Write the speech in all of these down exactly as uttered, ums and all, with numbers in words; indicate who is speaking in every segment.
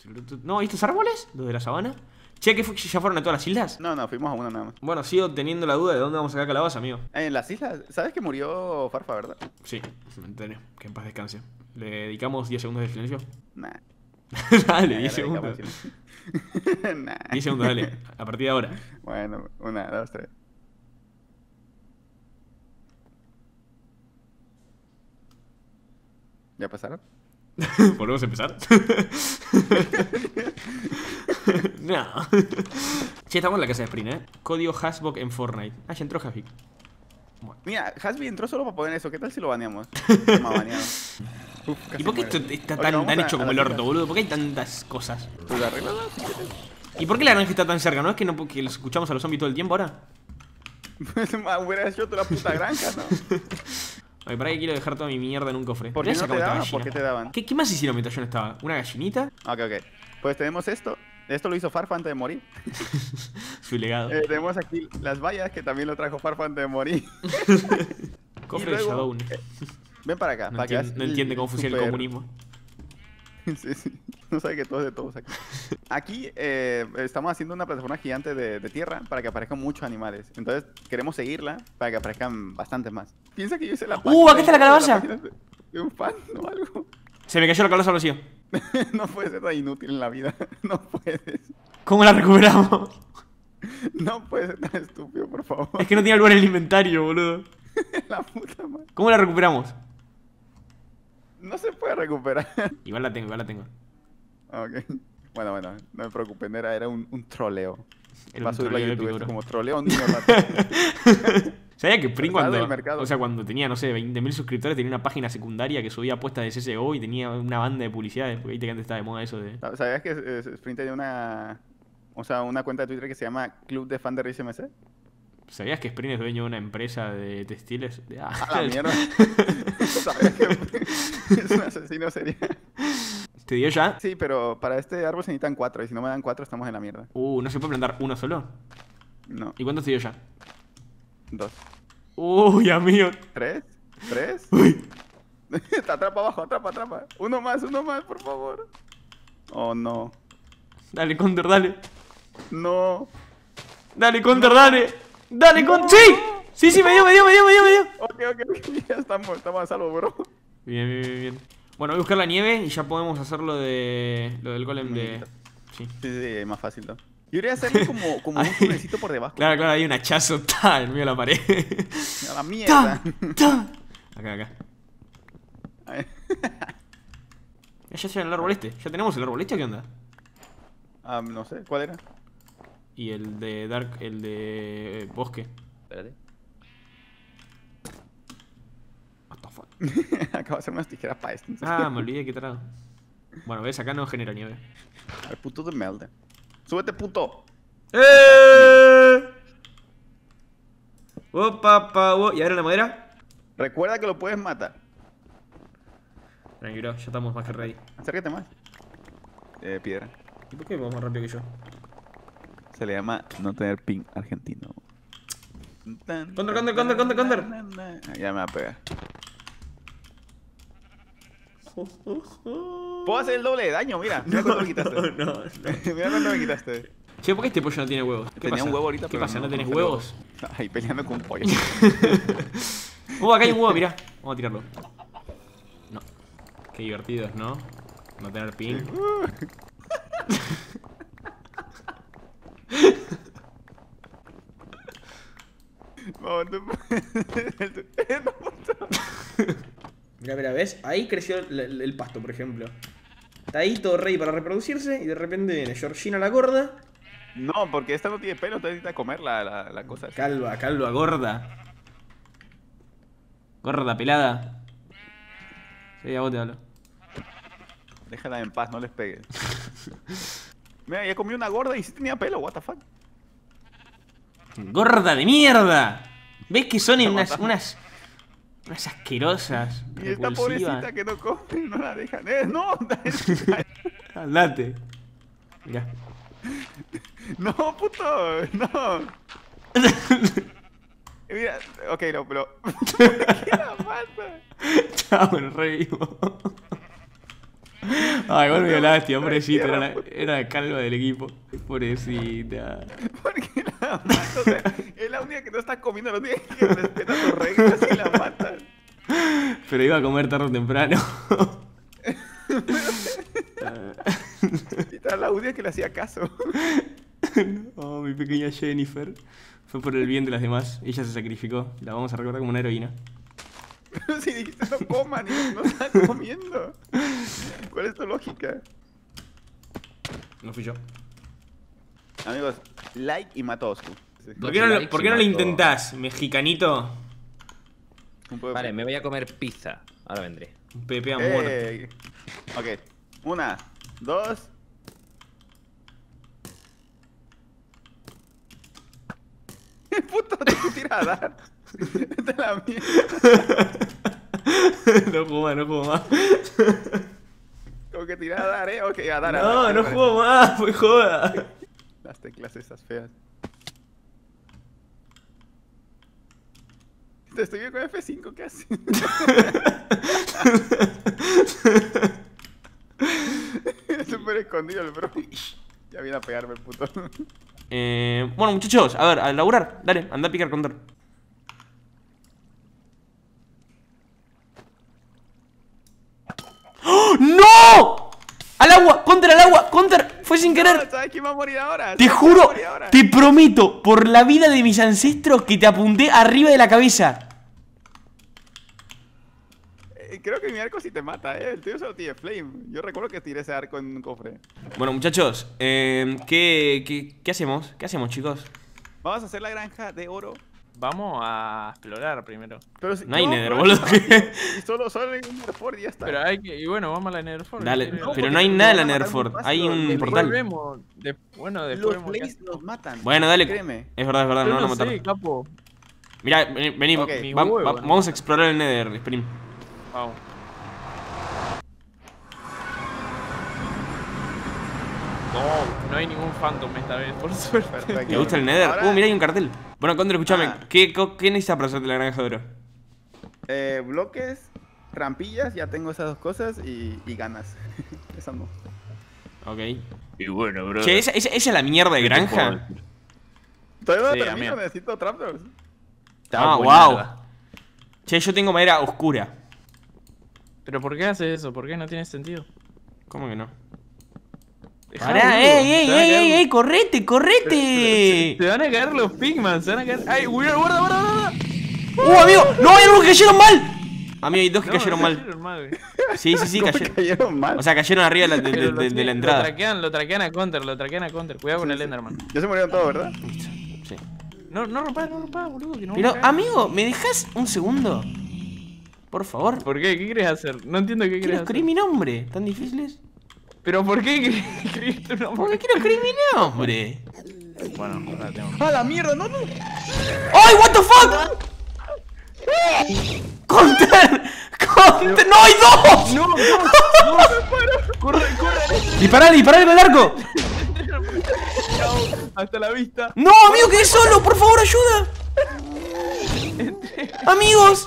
Speaker 1: No, ¿y estos árboles? ¿Los de la sabana? Che, ¿qué fue? ¿Ya fueron a todas las islas?
Speaker 2: No, no, fuimos a una nada más.
Speaker 1: Bueno, sigo teniendo la duda de dónde vamos a sacar calabaza, amigo.
Speaker 2: En las islas, ¿sabes que murió Farfa, verdad?
Speaker 1: Sí, me enteré. Que en paz descanse. ¿Le dedicamos diez segundos de silencio?
Speaker 2: Nah.
Speaker 1: Dale,
Speaker 2: Nah,
Speaker 1: diez
Speaker 2: ya le
Speaker 1: segundos.
Speaker 2: dedicamos Nah.
Speaker 1: diez segundos, dale. A partir de ahora.
Speaker 2: Bueno, una, dos, tres. ¿Ya pasaron?
Speaker 1: ¿Volvemos a empezar? No. Che, estamos en la casa de Sprint, ¿eh? Código Hasbok en Fortnite. Ah, ya entró Hasbik. Bueno.
Speaker 2: Mira, Hasby entró solo para poner eso. ¿Qué tal si lo baneamos? Tema baneado. Uf,
Speaker 1: ¿Y
Speaker 2: casi
Speaker 1: por qué
Speaker 2: muere.
Speaker 1: esto está
Speaker 2: Ok,
Speaker 1: tan,
Speaker 2: vamos
Speaker 1: tan
Speaker 2: a-
Speaker 1: hecho
Speaker 2: a
Speaker 1: como
Speaker 2: la
Speaker 1: el orto,
Speaker 2: isla.
Speaker 1: boludo? ¿Por qué hay tantas cosas?
Speaker 2: Pues arréglalo, si quieres.
Speaker 1: ¿Y por qué la granja está tan cerca? ¿No es que, no, que los escuchamos a los zombies todo el tiempo ahora?
Speaker 2: Pues ma, hubieras hecho toda la puta granja, ¿no?
Speaker 1: Oye, para que quiero dejar toda mi mierda en un cofre.
Speaker 2: ¿Por
Speaker 1: Mirá,
Speaker 2: qué no te
Speaker 1: sacamos esta
Speaker 2: daban?
Speaker 1: gallina.
Speaker 2: ¿Por qué te daban?
Speaker 1: ¿Qué, qué más hicieron mientras yo no estaba? ¿Una gallinita?
Speaker 2: Ok, ok. Pues tenemos esto. Esto lo hizo Farfa antes de morir.
Speaker 1: Su legado.
Speaker 2: Eh, tenemos aquí las vallas, que también lo trajo Farfa antes de morir.
Speaker 1: Cofre
Speaker 2: y
Speaker 1: de
Speaker 2: luego,
Speaker 1: Shadow.
Speaker 2: eh, Ven para acá.
Speaker 1: No,
Speaker 2: para que
Speaker 1: entiende,
Speaker 2: veas
Speaker 1: no entiende
Speaker 2: el
Speaker 1: cómo funciona el
Speaker 2: super-
Speaker 1: comunismo.
Speaker 2: Sí, sí. No sabe que todo es de todos aquí. Aquí eh, estamos haciendo una plataforma gigante de, de tierra para que aparezcan muchos animales. Entonces queremos seguirla para que aparezcan bastantes más. Piensa que yo hice la
Speaker 1: ¡Uh, acá está la calabaza!
Speaker 2: página de, de un fan o algo.
Speaker 1: Se me cayó la calabaza al vacío.
Speaker 2: No puedes ser tan inútil en la vida. No puedes.
Speaker 1: ¿Cómo la recuperamos?
Speaker 2: No puedes ser tan estúpido, por favor.
Speaker 1: Es que no tenía lugar en el inventario, boludo.
Speaker 2: La puta madre.
Speaker 1: ¿Cómo la recuperamos?
Speaker 2: No se puede recuperar.
Speaker 1: Igual la tengo, igual la tengo.
Speaker 2: Ok. Bueno, bueno, no me preocupen, era, era un, un troleo.
Speaker 1: Era
Speaker 2: Va a
Speaker 1: un
Speaker 2: subirlo a
Speaker 1: troleo
Speaker 2: YouTube,
Speaker 1: épico,
Speaker 2: esto
Speaker 1: bro.
Speaker 2: como troleo a un niño rato.
Speaker 1: ¿Sabía que Spring
Speaker 2: Verdad
Speaker 1: cuando,
Speaker 2: del mercado.
Speaker 1: o sea, cuando tenía, no sé, veinte mil suscriptores tenía una página secundaria que subía apuestas de C S G O y tenía una banda de publicidades? Porque viste que antes estaba de moda eso de...
Speaker 2: ¿Sabías que eh, Sprint tenía una, o sea, una cuenta de Twitter que se llama Club de Fan de Risa M C?
Speaker 1: ¿Sabías que Spring es dueño de una empresa de textiles? De- ah,
Speaker 2: A la mierda. ¿Sabías que es un asesino serial?
Speaker 1: ¿Te dio ya?
Speaker 2: Sí, pero para este árbol se necesitan cuatro y si no me dan cuatro estamos en la mierda.
Speaker 1: Uh, ¿no se puede plantar uno solo?
Speaker 2: No,
Speaker 1: ¿Y cuántos te dio ya?
Speaker 2: dos.
Speaker 1: Uy, amigo.
Speaker 2: ¿Tres? ¿Tres?
Speaker 1: Uy.
Speaker 2: Atrapa abajo, atrapa, atrapa. Uno más, uno más, por favor. Oh, no.
Speaker 1: Dale, Counter, dale.
Speaker 2: No.
Speaker 1: Dale, Counter, dale. Dale, Counter. ¡Sí! Sí, sí, me dio, me dio, me dio, me dio, me dio.
Speaker 2: Ok, ok, ok. Ya estamos, estamos a salvo, bro.
Speaker 1: Bien, bien, bien, bien. Bueno, voy a buscar la nieve y ya podemos hacer lo de... Lo del golem de... Sí.
Speaker 2: Sí, sí, es más fácil, ¿no? Yo iría a hacerle como, como un tunelcito por debajo.
Speaker 1: Claro, claro, hay un hachazo, ta, en medio de la pared.
Speaker 2: A la mierda.
Speaker 1: Ta, ta. Acá, acá.
Speaker 2: Ay.
Speaker 1: Ya ya el árbol este. ¿Ya tenemos el árbol este o qué onda?
Speaker 2: Ah, no sé, ¿cuál era?
Speaker 1: Y el de Dark, el de eh, bosque.
Speaker 2: Espérate.
Speaker 1: What the fuck.
Speaker 2: Acabo de hacer unas tijeras para esto.
Speaker 1: Ah, me olvidé que tarado. Bueno, ves, acá no genera nieve.
Speaker 2: El puto de Melda. ¡Súbete, puto!
Speaker 1: ¡Eh! Opa, pa, oh. ¿Y ahora la madera?
Speaker 2: Recuerda que lo puedes matar.
Speaker 1: Tranquilo, ya estamos más que ready.
Speaker 2: Acércate más. Eh, piedra.
Speaker 1: ¿Y por qué vamos más rápido que yo?
Speaker 2: Se le llama no tener ping argentino.
Speaker 1: Counter, counter, counter, counter, counter.
Speaker 2: Ah, ya me va a pegar. Puedo hacer el doble de daño, mira. Mira cuánto me quitaste.
Speaker 1: No, no.
Speaker 2: Mira cuánto me quitaste.
Speaker 1: Che, ¿por qué este pollo no tiene huevos? ¿Qué
Speaker 2: Tenía
Speaker 1: pasa?
Speaker 2: un huevo ahorita,
Speaker 1: ¿Qué
Speaker 2: pero
Speaker 1: pasa? ¿No,
Speaker 2: no-
Speaker 1: tenés
Speaker 2: no salió.
Speaker 1: huevos?
Speaker 2: Ahí peleando con un pollo.
Speaker 1: Uh, acá hay un huevo, mirá. Vamos a tirarlo. No. Qué divertido es, ¿no? No tener ping.
Speaker 2: No, no puedes. No, puto.
Speaker 1: Mira, mira, ¿ves? Ahí creció el, el- el pasto, por ejemplo. Está ahí todo ready para reproducirse y de repente viene Georgina la gorda.
Speaker 2: No, porque esta no tiene pelo, entonces necesita comer la, la, la cosa. esa.
Speaker 1: Calva, calva, gorda. Gorda, pelada. Sí, a vos te hablo.
Speaker 2: Déjala en paz, no les pegues. Mira, ya comí una gorda y sí tenía pelo, what the fuck.
Speaker 1: ¡Gorda de mierda! ¿Ves que son
Speaker 2: La
Speaker 1: unas,
Speaker 2: matamos.
Speaker 1: unas, unas asquerosas?
Speaker 2: Y esta
Speaker 1: repulsivas?
Speaker 2: pobrecita que no come, no la dejan. Eh, no,
Speaker 1: Andate. Mirá.
Speaker 2: no, puto, no. Mira, ok, no, pero. ¿Por qué la mata?
Speaker 1: Chao, el rey vivo. Ay, igual me dio lástima, pobrecita.
Speaker 2: Tierra,
Speaker 1: Era la, era la calva del equipo. Pobrecita.
Speaker 2: Porque la mata, o sea, es la única que no está comiendo, la única que respeta sus reglas y la matan.
Speaker 1: Pero iba a comer tarde o temprano.
Speaker 2: Y era la única que le hacía caso.
Speaker 1: Oh, mi pequeña Jennifer. Fue por el bien de las demás. Ella se sacrificó. La vamos a recordar como una heroína.
Speaker 2: Pero si dijiste no coman, y no están comiendo. ¿Cuál es tu lógica?
Speaker 1: No fui yo.
Speaker 2: Amigos, like y mato a Oscu. Sí.
Speaker 1: ¿Por qué no, lo, ¿por qué no lo intentás, mexicanito?
Speaker 2: Un poco de-
Speaker 3: Vale, me voy a comer pizza. Ahora vendré.
Speaker 1: Un Pepe a muerto.
Speaker 2: Eh, ok, una, dos. Puto, tú tiras a dar. Esta es la mierda.
Speaker 1: No juego más, no juego más.
Speaker 2: Como que tiras a dar, eh. Ok, a dar, a
Speaker 1: No,
Speaker 2: dar.
Speaker 1: no juego más, fue joda.
Speaker 2: Las teclas esas feas. Te estoy viendo con F cinco, ¿qué haces? Es súper escondido el bro. Ya viene a pegarme el puto.
Speaker 1: Eh, bueno, muchachos, a ver, a laburar. Dale, anda a picar counter. ¡Oh, ¡no! ¡Al agua! ¡Counter al agua! ¡Counter! ¡Fue sin querer!
Speaker 2: ¿Sabes quién va a morir ahora?
Speaker 1: Te
Speaker 2: ¿Sabes quién va a
Speaker 1: juro,
Speaker 2: morir ahora?
Speaker 1: te prometo, por la vida de mis ancestros, que te apunté arriba de la cabeza.
Speaker 2: Eh, Creo que mi arco sí te mata, eh. El tío solo tiene flame. Yo recuerdo que tiré ese arco en un cofre.
Speaker 1: Bueno, muchachos, eh, ¿qué, qué, ¿qué hacemos? ¿Qué hacemos, chicos?
Speaker 2: Vamos a hacer la granja de oro.
Speaker 3: Vamos a explorar primero.
Speaker 2: Pero si-
Speaker 1: No hay nether,
Speaker 2: pero-
Speaker 1: boludo.
Speaker 2: Y solo, solo hay un Netherfort y ya está.
Speaker 3: Pero hay que. Y bueno, vamos a la Netherfort.
Speaker 1: Dale,
Speaker 3: ¿qué
Speaker 1: pero
Speaker 3: quieres?
Speaker 1: no hay
Speaker 2: porque
Speaker 1: nada en
Speaker 2: nos
Speaker 1: la
Speaker 2: van a matar muy
Speaker 1: Netherfort,
Speaker 2: fácil,
Speaker 1: hay un
Speaker 2: después
Speaker 1: portal.
Speaker 3: Después vemos. de- bueno, después
Speaker 2: Los
Speaker 3: vemos qué
Speaker 2: Blaze
Speaker 3: hacemos.
Speaker 2: nos matan.
Speaker 1: Bueno, dale.
Speaker 2: Créeme.
Speaker 1: Es verdad, es verdad,
Speaker 3: Yo
Speaker 1: no van a
Speaker 3: no
Speaker 1: matar.
Speaker 3: sé, capo.
Speaker 1: Mirá, vení, vení,
Speaker 2: Ok.
Speaker 1: va-
Speaker 3: Mi
Speaker 1: va-
Speaker 3: huevo,
Speaker 1: va-
Speaker 3: no.
Speaker 1: vamos a explorar el Nether, Sprim.
Speaker 3: Vamos. No, no hay ningún Phantom esta vez, por suerte.
Speaker 2: Perfecto.
Speaker 1: ¿Te gusta el Nether?
Speaker 2: Ahora-
Speaker 1: Uh, mirá, hay un cartel. Bueno, Condor, escúchame,
Speaker 2: Ah.
Speaker 1: ¿qué, co- ¿qué necesitas para hacerte la granja de oro?
Speaker 2: Eh, bloques, trampillas, ya tengo esas dos cosas y, y ganas. Eso no.
Speaker 1: Ok.
Speaker 3: Y bueno, bro.
Speaker 1: Che, ¿esa, esa, esa es la mierda de granja?
Speaker 2: Todavía no
Speaker 3: Sí,
Speaker 2: termino,
Speaker 3: amigo.
Speaker 2: necesito trapdoors.
Speaker 1: Ah, wow. Che, yo tengo madera oscura.
Speaker 3: Pero ¿por qué haces eso? ¿Por qué no tiene sentido?
Speaker 1: ¿Cómo que no?
Speaker 3: Dejá,
Speaker 1: Pará,
Speaker 3: boludo,
Speaker 1: ey, ey,
Speaker 3: te van a
Speaker 1: ey,
Speaker 3: caer-
Speaker 1: ey, ey, correte,
Speaker 3: Se,
Speaker 1: correte.
Speaker 3: te van a caer los pigman, se van a caer. ¡Ay, guarda, guarda, guarda! guarda!
Speaker 1: Uh, amigo, no, hay algunos que cayeron mal. Amigo, hay dos que
Speaker 3: No,
Speaker 1: cayeron
Speaker 3: no
Speaker 1: mal.
Speaker 3: cayeron mal, güey.
Speaker 1: Sí, sí, sí,
Speaker 2: ¿Cómo
Speaker 1: cayeron.
Speaker 2: cayeron mal?
Speaker 1: O sea, cayeron arriba de la, de, de-
Speaker 3: Pero
Speaker 1: de-
Speaker 3: lo
Speaker 1: de
Speaker 3: tiene-
Speaker 1: la entrada.
Speaker 3: Lo traquean, lo traquean a counter, lo traquean a counter. Cuidado con
Speaker 2: Sí,
Speaker 3: el
Speaker 2: sí.
Speaker 3: Enderman.
Speaker 2: Ya se murieron todos, ¿verdad?
Speaker 1: Sí.
Speaker 3: No, no rompas, no rompas, boludo, que no
Speaker 1: Pero,
Speaker 3: vamos a caer.
Speaker 1: amigo, ¿me dejas un segundo? Por favor.
Speaker 3: ¿Por qué? ¿Qué quieres hacer? No entiendo qué
Speaker 1: Quiero
Speaker 3: quieres
Speaker 1: escribir
Speaker 3: hacer.
Speaker 1: mi nombre. ¿Tan difíciles?
Speaker 3: ¿Pero por qué escribís tu nombre?
Speaker 1: Porque quiero escribir mi nombre.
Speaker 3: Bueno, ahora tengo.
Speaker 2: ¡Ah, la mierda! ¡No, no!
Speaker 1: ¡Ay, what the fuck! ¡Counter! ¡Counter! ¡No, hay dos!
Speaker 3: ¡No, no! ¡No! ¡Corre, corre!
Speaker 1: ¡Disparale, disparale con el arco!
Speaker 3: Chao, hasta la vista.
Speaker 1: ¡No, amigo, quedé solo! ¡Por favor, ayuda! ¡Amigos!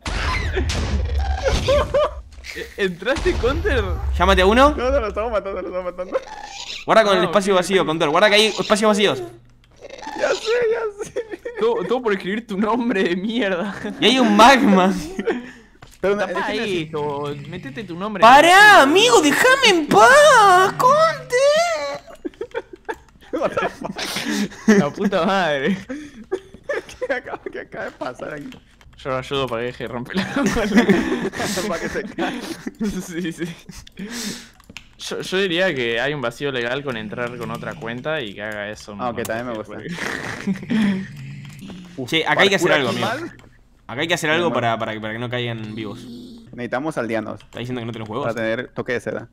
Speaker 3: Eh, ¿Entraste counter?
Speaker 1: Llámate a uno.
Speaker 2: No, no, lo estamos matando, lo estamos matando.
Speaker 1: Guarda con
Speaker 3: Ah,
Speaker 1: el espacio
Speaker 3: ok,
Speaker 1: vacío,
Speaker 3: ok.
Speaker 1: Counter. Guarda que hay espacios vacíos.
Speaker 2: Ya sé, ya sé.
Speaker 3: Todo, todo por escribir tu nombre de mierda.
Speaker 1: Y hay un magma.
Speaker 2: Pero
Speaker 3: Tapá
Speaker 2: es que
Speaker 3: esto, metete tu nombre.
Speaker 1: ¡Pará, amigo! ¡Déjame en paz! ¡Counter!
Speaker 2: What the fuck?
Speaker 3: La puta madre.
Speaker 2: ¿Qué acaba, qué acaba de pasar aquí?
Speaker 3: Yo lo ayudo para que deje de romper la
Speaker 2: Para que se caiga.
Speaker 3: Sí, sí. Yo, yo diría que hay un vacío legal con entrar con otra cuenta y que haga eso.
Speaker 2: Ah, ok, también me gusta.
Speaker 1: Che, acá hay que hacer algo, amigo.
Speaker 2: Parkour animal.
Speaker 1: Acá hay que hacer algo para, para, que- para que no caigan vivos.
Speaker 2: Necesitamos aldeanos
Speaker 1: ¿Estás diciendo que no tenés
Speaker 2: para
Speaker 1: juegos?
Speaker 2: tener toque de seda.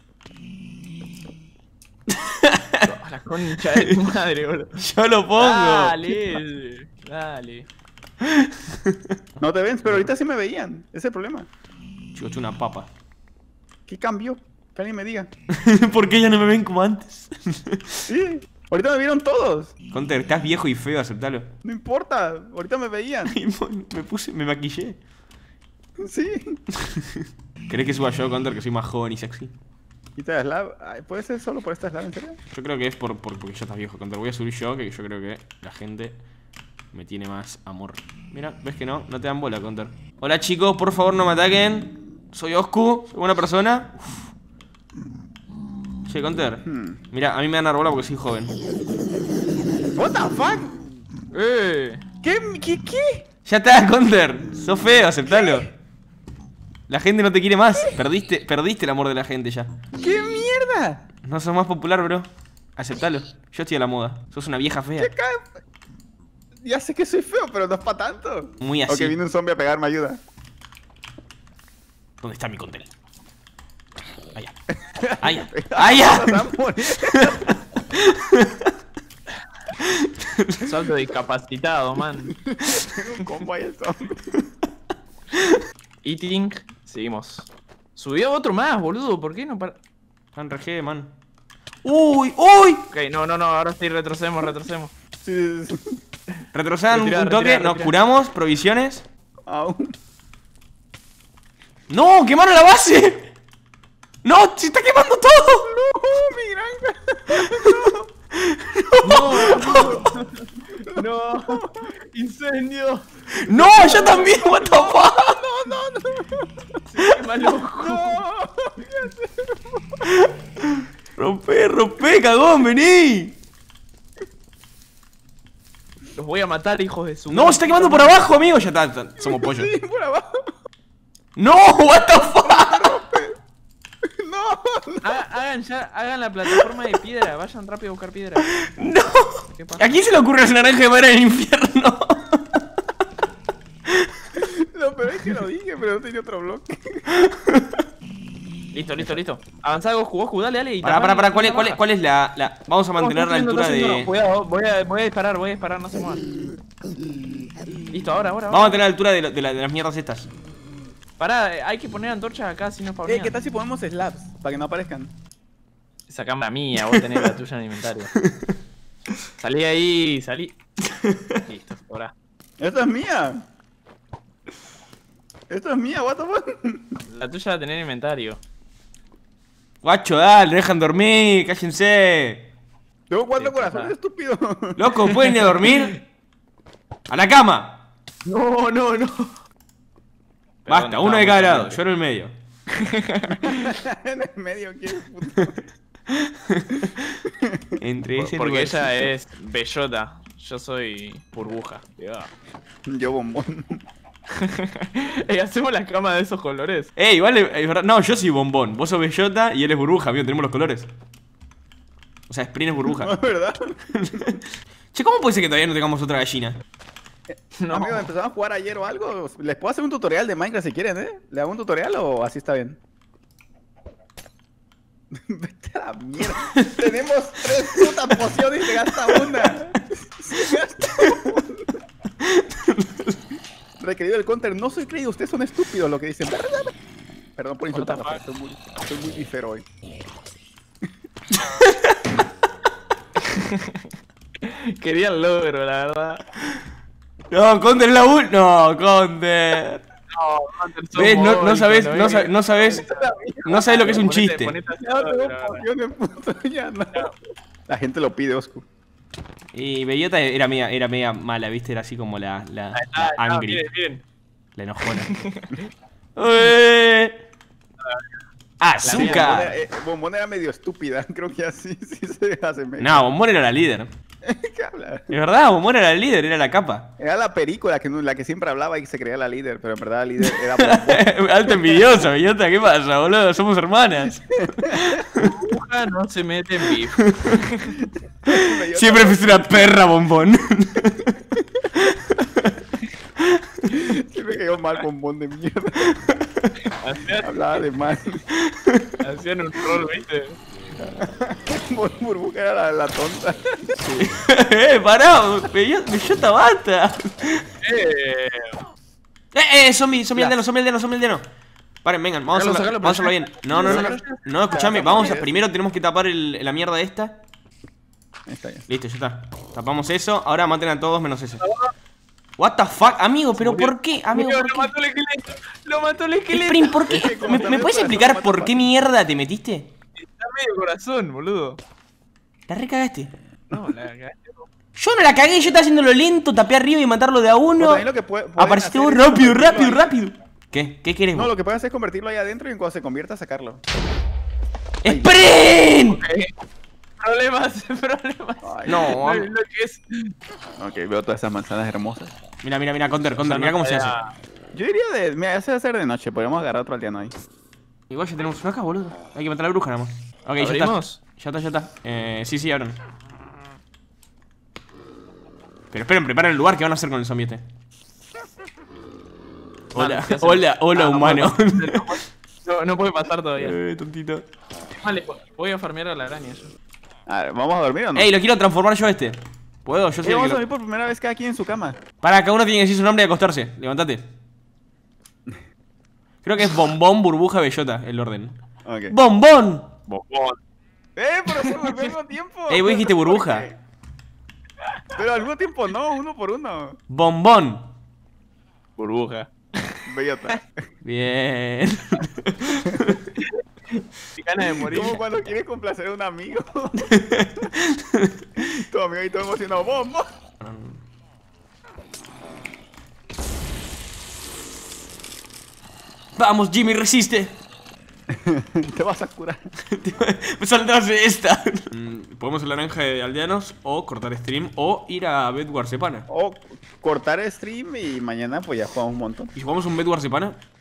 Speaker 3: A la concha de tu madre, boludo.
Speaker 1: Yo lo pongo.
Speaker 3: Dale, dale.
Speaker 2: No te ven, pero ahorita sí me veían. Ese es el problema.
Speaker 1: Chico, hecho una papa.
Speaker 2: ¿Qué cambió? Que alguien me diga.
Speaker 1: ¿Por qué ya no me ven como antes?
Speaker 2: Sí. Ahorita me vieron todos.
Speaker 1: Counter, estás viejo y feo, aceptalo.
Speaker 2: No importa. Ahorita me veían.
Speaker 1: Y me puse, me maquillé.
Speaker 2: Sí.
Speaker 1: ¿Querés que suba yo, Counter, que soy más joven y sexy?
Speaker 2: Quita el slab. Ay, ¿puede ser solo por esta slab, en serio?
Speaker 1: Yo creo que es por, por porque ya estás viejo, Counter. Voy a subir yo, que yo creo que la gente me tiene más amor. Mira, ¿ves que no? No te dan bola, Counter. Hola chicos, por favor no me ataquen. Soy Oscu, soy buena persona. Uf. Che, Counter.
Speaker 2: Hmm.
Speaker 1: Mira, a mí me dan bola porque soy joven.
Speaker 2: What the fuck?
Speaker 3: Eh.
Speaker 2: ¿Qué? ¿Qué? ¿Qué?
Speaker 1: Ya está, Counter. Sos feo, aceptalo. La gente no te quiere más. Perdiste, perdiste el amor de la gente ya.
Speaker 2: ¿Qué mierda?
Speaker 1: No sos más popular, bro. Aceptalo. Yo estoy a la moda. Sos una vieja fea.
Speaker 2: ¿Qué ca- Ya sé que soy feo, pero no es para tanto.
Speaker 1: Muy así.
Speaker 2: Ok, viene un zombie a pegarme, ayuda.
Speaker 1: ¿Dónde está mi Counter? Allá. Allá. Allá.
Speaker 2: Vas a morir.
Speaker 3: Salto discapacitado, man.
Speaker 2: Tengo un combo ahí el zombie.
Speaker 3: Eating. Seguimos. Subió otro más, boludo. ¿Por qué no para...?
Speaker 1: Tan regé, man. ¡Uy! ¡Uy!
Speaker 3: Ok, no, no, no. Ahora sí retrocedemos, retrocedemos.
Speaker 2: Sí, sí, sí.
Speaker 1: Retrocedan un,
Speaker 3: Retirá,
Speaker 1: un toque,
Speaker 3: retirá,
Speaker 1: nos
Speaker 3: retirá.
Speaker 1: curamos, provisiones.
Speaker 2: Aún.
Speaker 1: ¡No! ¡Quemaron la base! ¡No! ¡Se está quemando todo!
Speaker 2: ¡No, mi granja!
Speaker 3: No, no. Incendio.
Speaker 1: ¡No! ¡Yo también! ¡What the fuck!
Speaker 2: ¡No, no, no!
Speaker 3: Se quema el ojo.
Speaker 2: ¡No!
Speaker 1: ¡Rompe, rompe, cagón! ¡Vení!
Speaker 3: Los voy a matar, hijos de su...
Speaker 1: ¡No! ¡Se está quemando por abajo, amigo! Ya está, está, somos pollos.
Speaker 2: Sí, por abajo.
Speaker 1: ¡No! ¡What the fuck!
Speaker 2: ¡No!
Speaker 3: Ha- Hagan ya, hagan la plataforma de piedra. Vayan rápido a buscar piedra.
Speaker 1: ¡No!
Speaker 3: ¿Qué pasa?
Speaker 1: ¿A quién se le ocurre hacer naranja de madera en el infierno?
Speaker 2: Lo peor es que lo dije, pero no tenía otro bloque.
Speaker 3: Listo, listo, listo. Avanzá, Goku, Goku, dale, dale. y
Speaker 1: Pará,
Speaker 3: tapá
Speaker 1: pará,
Speaker 3: mi-
Speaker 1: pará, ¿cuál
Speaker 3: mi
Speaker 1: es, cuál es,
Speaker 3: baja.
Speaker 1: cuál es la, la...? Vamos a mantener la
Speaker 3: No,
Speaker 1: altura
Speaker 3: estoy haciendo,
Speaker 1: de...
Speaker 3: estoy haciendo. Cuidado, voy a, voy a disparar, voy a disparar, no se muevan. Listo, ahora, ahora.
Speaker 1: Vamos a
Speaker 3: ahora.
Speaker 1: mantener la altura de, lo- de la- de las mierdas estas.
Speaker 3: Pará, eh, hay que poner antorchas acá si no
Speaker 2: Eh,
Speaker 3: spawnean.
Speaker 2: ¿qué tal si ponemos slabs? Para que no aparezcan.
Speaker 3: Esa cámara mía, vos tenés la tuya en inventario. Salí ahí, salí. Listo, ahora.
Speaker 2: ¡Esta es mía! ¡Esto es mía! ¿What the fuck?
Speaker 3: La tuya la tenés en inventario.
Speaker 1: Guacho, dale, dejan dormir, cállense.
Speaker 2: Tengo cuatro
Speaker 3: Sí,
Speaker 2: corazones,
Speaker 3: papá.
Speaker 2: estúpido.
Speaker 1: Loco, ¿pueden ir a dormir? ¡A la cama!
Speaker 3: No, no, no.
Speaker 1: Basta, uno de cada lado, yo en el medio.
Speaker 2: En el medio, ¿qué puto?
Speaker 1: Entre ese
Speaker 3: Porque
Speaker 1: lugarcito.
Speaker 3: ella es bellota. Yo soy burbuja. Ya.
Speaker 2: Yo bombón.
Speaker 3: Ey, hacemos las camas de esos colores.
Speaker 1: Ey, igual es es verdad. No, yo soy bombón. Vos sos bellota y él es burbuja, amigo. Tenemos los colores. O sea, Sprint es
Speaker 2: ¿No
Speaker 1: burbuja.
Speaker 2: es verdad?
Speaker 1: Che, ¿cómo puede ser que todavía no tengamos otra gallina?
Speaker 3: No.
Speaker 2: Amigos, ¿empezamos a jugar ayer o algo? Les puedo hacer un tutorial de Minecraft si quieren, ¿eh? ¿Le hago un tutorial o así está bien? Vete a la mierda. Tenemos tres putas pociones y se gasta una. Se gasta una. Requerido del counter, no soy creído, ustedes son estúpidos lo que dicen. Perdón por insultar,
Speaker 3: What the fuck?
Speaker 2: estoy muy, estoy muy bifero hoy.
Speaker 3: Quería el logro, la verdad.
Speaker 1: No, Counter es la ul... No, Counter.
Speaker 3: No,
Speaker 1: ¿Ves? No, no sabes, no, sa- no sabes, no sabes lo que es un chiste.
Speaker 2: Ya tengo pociones, puto, ya no. La gente lo pide, Oscu.
Speaker 1: Y Bellota era media, era media mala, ¿viste? Era así como la, la, la angry,
Speaker 3: Miren, miren.
Speaker 1: la enojona. ¡Eh! ¡Azúcar!
Speaker 2: Bombón era, eh, Bombón era medio estúpida, creo que así sí se hace medio.
Speaker 1: No, Bombón era la líder.
Speaker 2: ¿Qué habla?
Speaker 1: Es verdad, Bombón era la líder, era la capa.
Speaker 2: Era la perico la que, no- la que siempre hablaba y se creía la líder, pero en verdad la líder era Bombón.
Speaker 1: Alta envidiosa, Bellota, ¿qué pasa, boludo? Somos hermanas.
Speaker 3: Burbuja no se mete en beef.
Speaker 1: Siempre fuiste una perra, Bombón.
Speaker 2: Siempre cayó mal Bombón de mierda.
Speaker 3: Hacían,
Speaker 2: Hablaba de mal.
Speaker 3: hacían un rol, ¿viste?
Speaker 2: Burbuja era la, la tonta.
Speaker 1: eh, pará, Bellota, Bellota, basta.
Speaker 3: Eh,
Speaker 1: Eh, eh, zombie, zombie aldeano, zombie aldeano, zombie aldeano. Paren, vengan, vamos a
Speaker 3: Sacalo,
Speaker 1: hacerlo,
Speaker 3: sacalo,
Speaker 1: vamos a hacerlo
Speaker 3: pero
Speaker 1: bien. No, no, no, no, no, escuchame,
Speaker 2: Ya,
Speaker 1: vamos a,
Speaker 2: ya.
Speaker 1: primero tenemos que tapar el- la mierda esta.
Speaker 2: Ahí está ya.
Speaker 1: Listo, ya está. Tapamos eso, ahora maten a todos menos ese. What the fuck, amigo, pero
Speaker 3: murió.
Speaker 1: ¿por qué? Amigo,
Speaker 3: Murió,
Speaker 1: ¿por
Speaker 3: lo
Speaker 1: qué?
Speaker 3: mató el esqueleto. Lo mató el esqueleto.
Speaker 1: Sprint, ¿por qué?
Speaker 2: Es que como
Speaker 1: ¿Me,
Speaker 2: está
Speaker 1: me
Speaker 2: medio
Speaker 1: puedes
Speaker 2: corazón,
Speaker 1: explicar
Speaker 2: mata
Speaker 1: por qué
Speaker 2: fácil.
Speaker 1: mierda te metiste?
Speaker 3: medio corazón, boludo.
Speaker 1: La recagaste.
Speaker 3: No, la cagaste.
Speaker 1: Yo no la cagué, yo estaba haciéndolo lento, tapé arriba y matarlo de a
Speaker 2: O
Speaker 1: uno.
Speaker 2: también lo que puede- pueden
Speaker 1: Apareciste vos
Speaker 2: hacer es
Speaker 1: rápido,
Speaker 2: convertirlo
Speaker 1: rápido,
Speaker 2: ahí.
Speaker 1: rápido. ¿Qué? ¿Qué querés
Speaker 2: No,
Speaker 1: vos?
Speaker 2: lo que puedes hacer es convertirlo ahí adentro y cuando se convierta sacarlo.
Speaker 1: ¡Sprint!
Speaker 3: Problemas, problemas.
Speaker 2: Ay,
Speaker 1: No,
Speaker 3: No, lo que es.
Speaker 2: Ok, veo todas esas manzanas hermosas.
Speaker 1: Mira, mira, mira, Counter, Counter, mira cómo se hace.
Speaker 2: Yo diría de. Mira, ese va a ser de noche. Podríamos agarrar otro aldeano ahí.
Speaker 1: Igual ya tenemos uno acá, boludo. Hay que matar a la bruja nada más. Ok, ya está.
Speaker 3: ¿Abrimos?
Speaker 1: Ya está, ya está. Eh, sí, sí, abran. Pero esperen, preparen el lugar que van a hacer con el zombie este. Hola,
Speaker 3: Ah, ¿qué hacen?
Speaker 1: hola, hola,
Speaker 3: Ah, no
Speaker 1: humano.
Speaker 3: puede pasar, No, no puede pasar todavía.
Speaker 1: Eh, tontito.
Speaker 3: Vale, voy a farmear a la araña yo.
Speaker 2: A ver, ¿vamos a dormir o no?
Speaker 1: Ey, lo quiero transformar yo a este. ¿Puedo? Yo soy
Speaker 2: Eh,
Speaker 1: el
Speaker 2: vamos
Speaker 1: que
Speaker 2: a
Speaker 1: lo...
Speaker 2: dormir por primera vez cada quien en su cama.
Speaker 1: Para, cada uno tiene que decir su nombre y acostarse. Levantate. Creo que es bombón, burbuja, bellota el orden.
Speaker 2: Ok.
Speaker 1: ¡Bombón!
Speaker 3: Bobón.
Speaker 2: ¡Eh! Pero se volvió al mismo tiempo.
Speaker 1: Ey, vos dijiste burbuja.
Speaker 2: Pero al mismo tiempo no, uno por uno.
Speaker 1: Bombón.
Speaker 3: Burbuja.
Speaker 2: Bellota.
Speaker 1: Bien.
Speaker 3: Qué ganas de morir.
Speaker 2: Como cuando quieres complacer a un amigo. Tu amigo ahí todo emocionado. ¡Bombo!
Speaker 1: Vamos, Jimmy, resiste.
Speaker 2: Te vas a curar.
Speaker 1: Me saldrás de esta. Mm, Podemos ir a la granja de aldeanos o cortar stream o ir a Bedwars Sepana.
Speaker 2: O cortar el stream y mañana pues ya jugamos un montón.
Speaker 1: ¿Y jugamos un Bedwars Sepana?